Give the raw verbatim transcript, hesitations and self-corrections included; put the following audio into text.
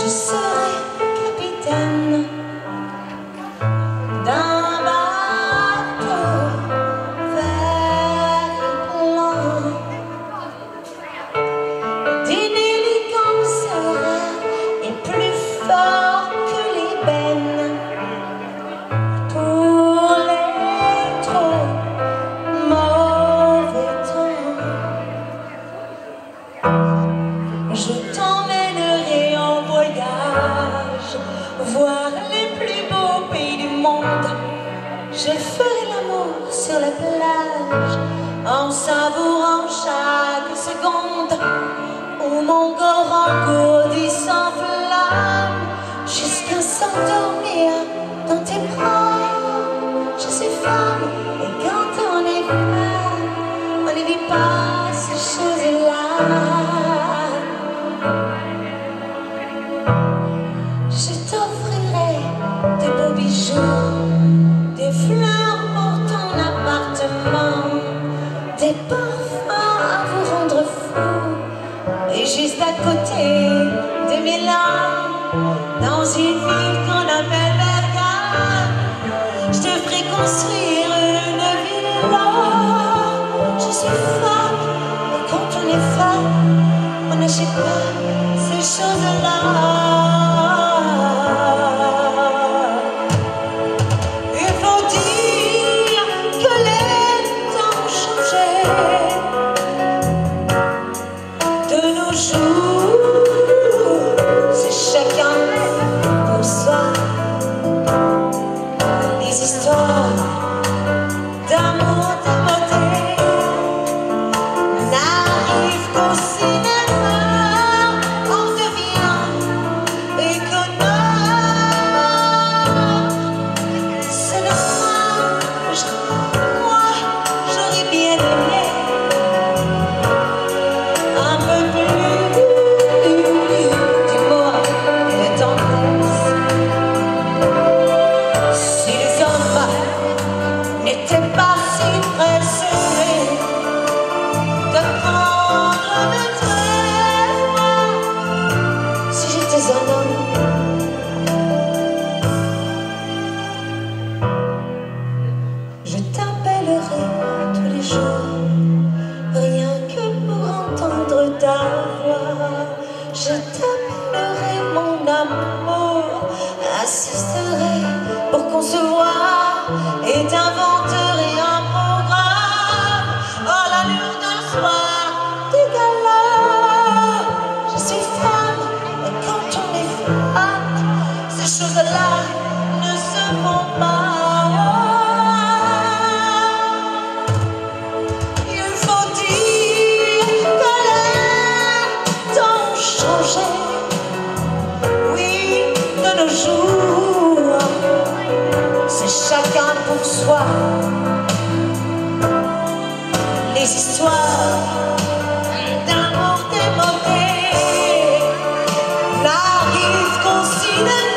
je serai capitaine d'un bateau vert et blanc, d'une élégance rare et plus fort que l'ébène. Pour les trop mauvais temps, je t'emmènerai en voyage, voir les plus beaux pays du monde. Je ferai l'amour sur la plage, en savourant chaque seconde, où mon corps engourdi s'enflamme, jusqu'à s'endormir dans tes bras. Je suis femme, et quand on est femme, on ne vit pas ces choses-là. Je t'offrirai de beaux bijoux, des fleurs pour ton appartement, des parfums à vous rendre fou. Et juste à côté de Milan, dans une ville qu'on appelle Bergame, je te ferai construire une villa. Je suis femme, et quand on est femme, on n'achète pas ces choses-là. Il faut dire que les temps ont changé. De nos jours, c'est chacun pour soi. Les histoires d'amour démodé n'arrivent qu'au cinéma. On devient économe. C'est dommage, moi j'aurais bien aimé un peu plus d'humour et de tendresse. Si les hommes n'étaient pas si pressés de prendre mes traits, si j'étais un homme, je t'appellerai tous les jours, rien que pour entendre ta voix. Je t'appellerai mon amour, assisterai pour concevoir et t'inventerai un programme. Oh, l'allure d'un soir de gala. Je suis femme, et quand on est femme, ces choses-là ne se font pas. Il faut dire que les temps ont changé. Oui, de nos jours, c'est chacun pour soi. Les histoires d'amour démodé n'arrivent qu'au cinéma.